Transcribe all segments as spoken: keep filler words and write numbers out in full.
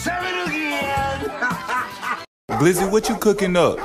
seven again. Glizzy, what you cooking up?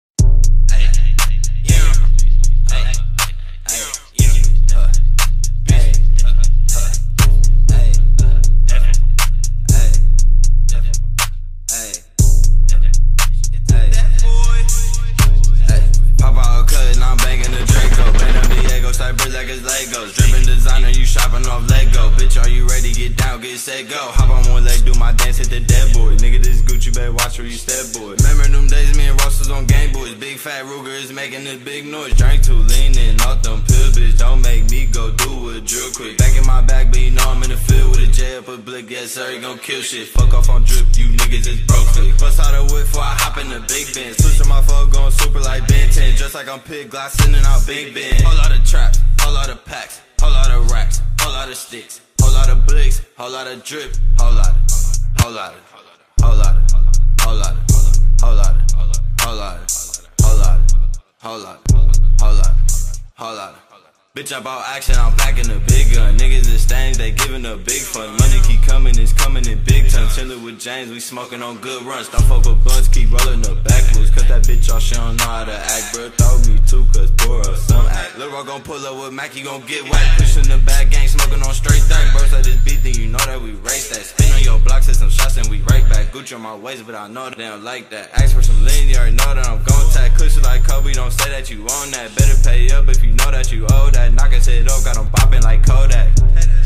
Legos, dripping designer, you shopping off Lego. Bitch, are you ready? Get down, get set, go. Hop on one leg, do my dance, hit the dead boy. Nigga, this Gucci, better watch where you step, boy. Remember them days, me and Ross was on Game Boys. Big fat Ruger is making this big noise. Drank too leaning off them pills, bitch. Don't make me go do a drill quick. Back in my bag, but you know I'm in the field with a J up a blick. Yes, sir, he gon' kill shit. Fuck off on drip, you niggas is broke flick. Bust out a whip before I hop in the big Benz. Switch on my phone, going super like Ben ten. Just like I'm Pig Glock, sending out Big Ben. Whole lot of traps, whole lot of packs. Whole lot of racks, whole lot of sticks, whole lot of blicks, whole lot of drip, whole lot of, whole lot of, whole lot of, whole lot of, whole lot of, whole lot of, whole lot of, whole lot of, whole lot of, whole lot of. Bitch, I bought action, I'm packing a big gun. Niggas is stains, they giving a big fun. Money keep coming, it's coming in big tons. Chillin' with James, we smoking on good runs. Don't fuck with blunts, keep rolling up backwards. Cut that bitch off, she don't know how to act, bro. Throw me too, cause poor up some act. Lil' Rock gon' pull up with Mac, he gon' get whacked. Pushing the bad gang, smoking on straight third. Burst at this beat, then you know that we race that. Spin on your block, set some shots, and we right back. Gucci on my waist, but I know they don't like that. Ask for some lean, you already know that I'm gon' tack. Cushion like Kobe, don't say that you own that. Better pay up if you know that you owe that. Knock his head up, got him bopping like Kodak.